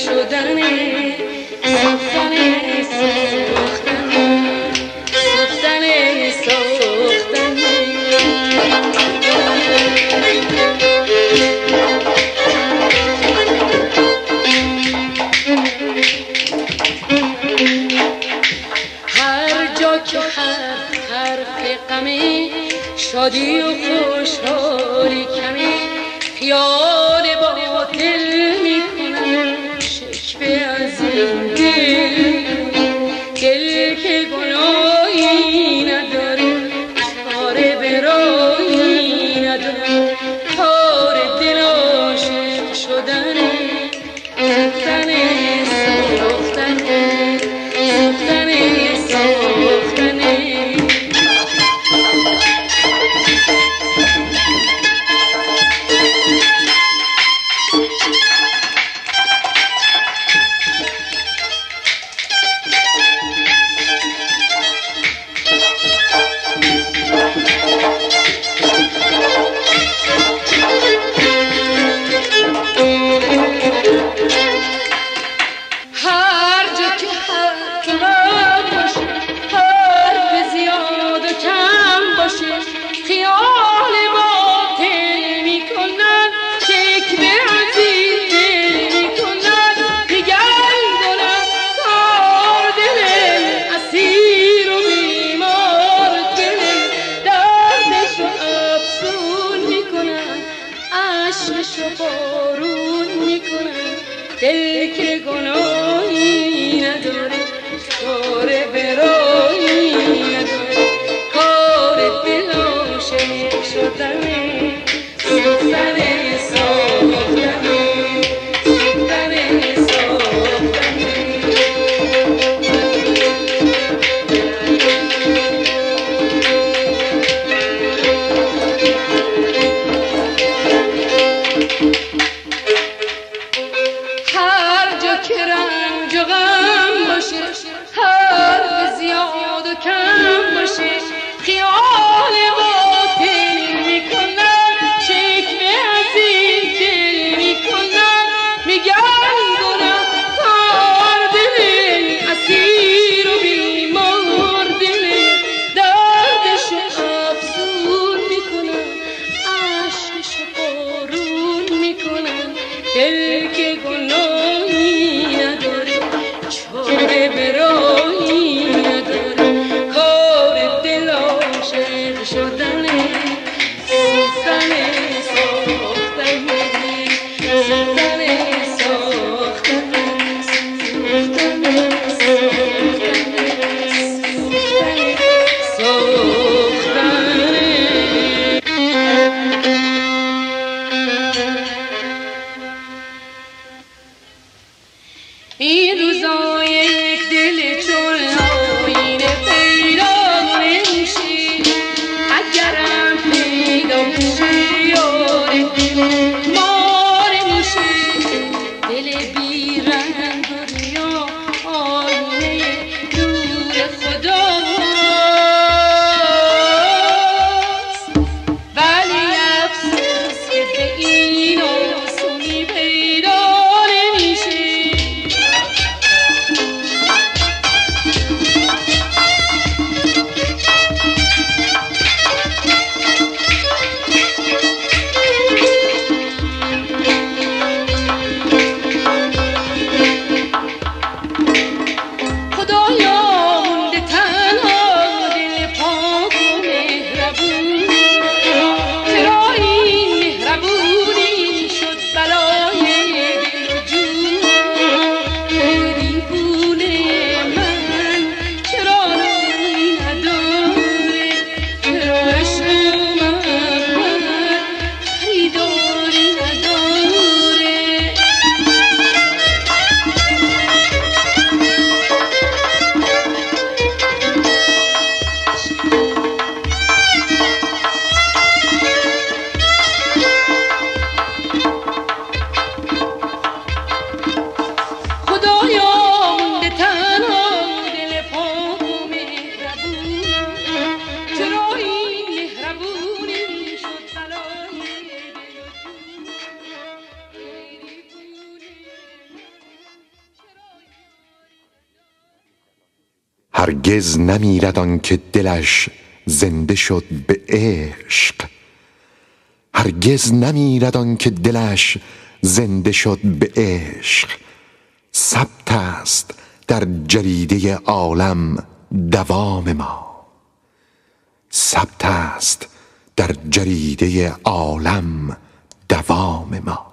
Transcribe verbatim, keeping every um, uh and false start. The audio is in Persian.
شادی و خوشحالی کمی خیال باطل میکنم شکوه از این دل دل که گناهی نداره چاره برایی نداره کار دل عاشق شدنه سوختنه سوختنه سوختنه سوختنه دل که گناهی نداره کار برایی نداره کار دل عاشق شدنه سوختنه سوختنه سوختنه سوختنه خیال باطل میکنن شکوه از این دل میکنن میگن گناه کار دل اسیر و بیمار دل دردشو افزون میکنن عشقشو بارون میکنن دل که گناهی نداره چاره برایی نداره شدنه سوختنه سوختنه سوختنه سوختنه سوختنه سوختنه سوختنه این روزا یک دل چون آینه پیدا نمیشه اگرم پیدا میشه یار دل مار میشه دل بی رنگ و ریا آینه نور خداست ولی افسوس که به این آسونی پیدا نمیشه هرگز نمیرد آن که دلش زنده شد به عشق، هرگز نمیرد آن که دلش زنده شد به عشق. ثبت است در جریده عالم دوام ما، ثبت است در جریده عالم دوام ما.